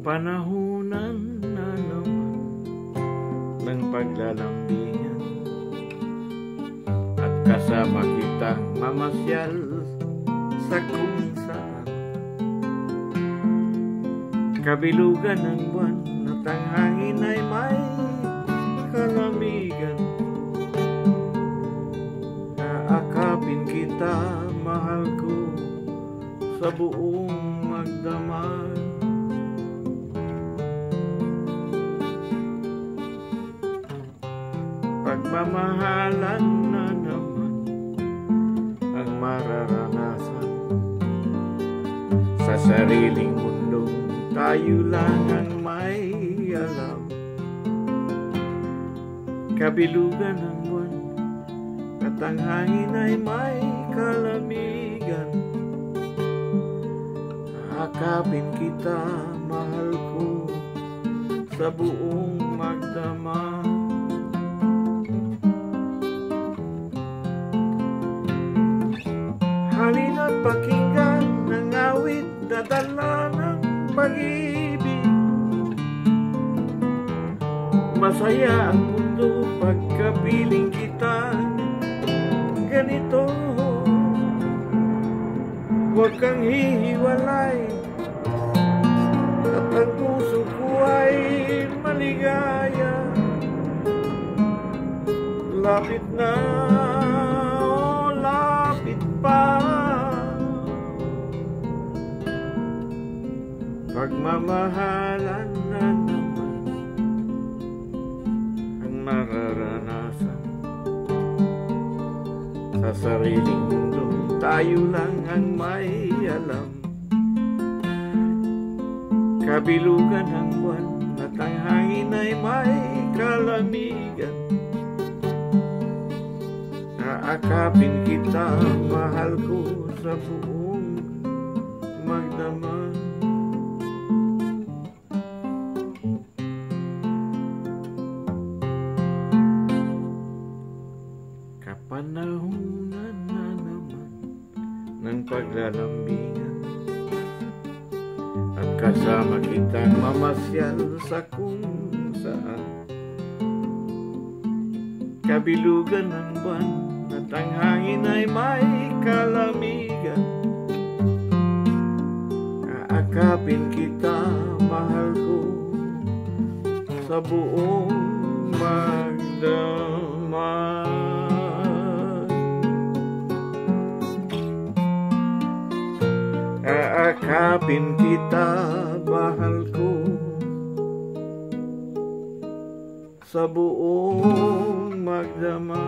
Kapanahunan na naman ng paglalambingan at kasama kitang mamasyal sa kung saan kabilugan ng buwan at ang hangin ay may kalamigan. Aakapin kita, mahal ko, sa buong magdamag. Pagmamahalan na naman ang mararanasan sa sariling mundong tayo lang ang may alam. Kabilugan ng buwan at ang hangin ay may kalamigan. Akapin kita, mahal ko, sa buong magdamag. Halina't pakinggan ng awit na dala ng pag-ibig. Masaya ang mundo pagkapiling kita ganito. Huwag kang hihiwalay at ang puso ko ay maligaya. Lapit na, oh, lapit pa. Pagmamahalan na naman ang mararanasan sa sariling mundo tayo lang ang may alam. Kabilugan ng buwan at ang hangin ay may kalamigan. Aakapin kita, mahal ko, sa buong magdamag. Kapanahunan na naman ng paglalambingan at kasama kitang mamasyal sa kung saan kabilugan ng buwan at ang hangin ay may kalamigan. Aakapin kita, mahal ko, sa buong magdamag. Aakapin kita, mahal ko, sa buong magdamag.